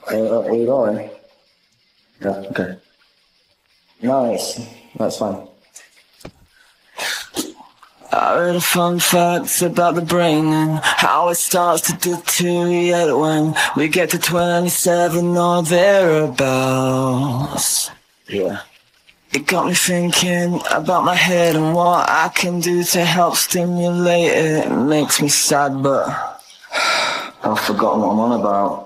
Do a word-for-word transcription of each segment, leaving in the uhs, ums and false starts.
Uh, are you going? Yeah, okay. Nice. That's fine. I read fun facts about the brain and how it starts to deteriorate when we get to twenty-seven or thereabouts. Yeah. It got me thinking about my head and what I can do to help stimulate it. It makes me sad, but I've forgotten what I'm on about.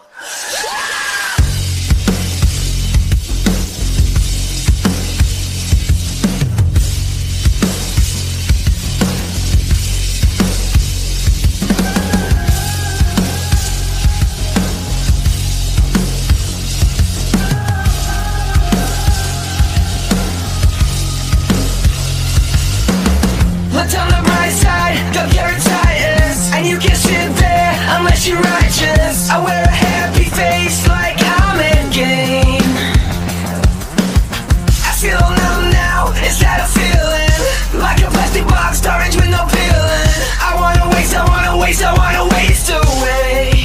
Look on the bright side, go keratitis, and you can sit there unless you're righteous. I wear a happy face like I'm in game. I feel numb now, is that a feeling? Like a plastic box, orange with no peeling. I wanna waste, I wanna waste, I wanna waste away.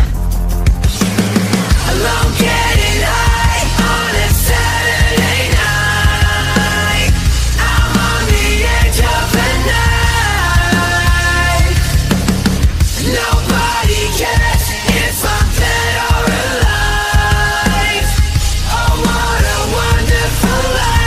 Alone getting high on a Saturday night. I'm on the edge of the night. Nobody cares if I'm dead or alive. Oh, what a wonderful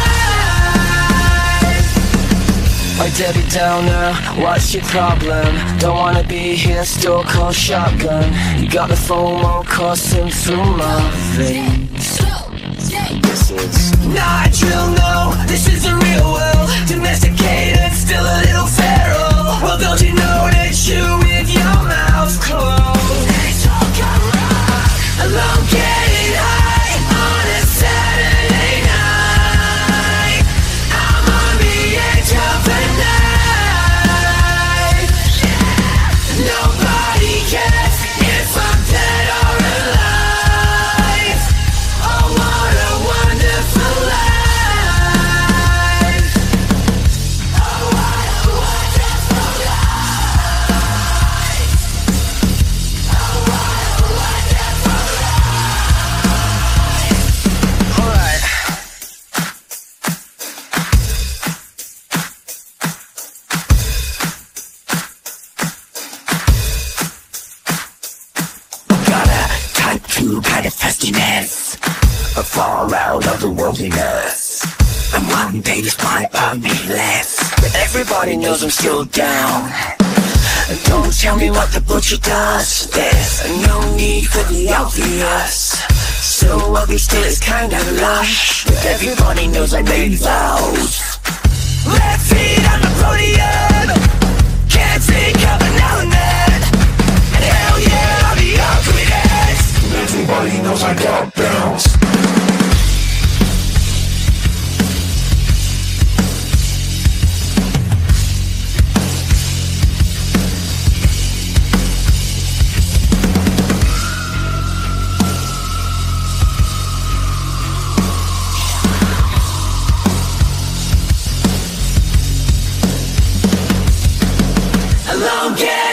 life. Oh, Debbie Downer, what's your problem? Don't wanna be here, still call shotgun. You got the FOMO coursing through my veins. This is... Nigel, no, this is the real world. Domesticated, still a little feral. Well, don't you know that you with your mouth closed? It's all got rock. Alone getting high on a Saturday night. I'm on the edge of the night. Nobody cares if I'm dead or alive. Oh, what a wonderful life. Oh, what a wonderful life. Oh, what a wonderful life. All right. Got a type two kind of festiness, a far out of the worldliness. And one day this might earn me less, but everybody knows I'm still down. And don't tell me what the butcher does. There's no need for the obvious. So ugly still is kinda lush, but everybody knows I made vows. Left feet on the podium, can't think of an element. And hell yeah, I'll be ugliness. Everybody knows I got bounce. Alone, yeah.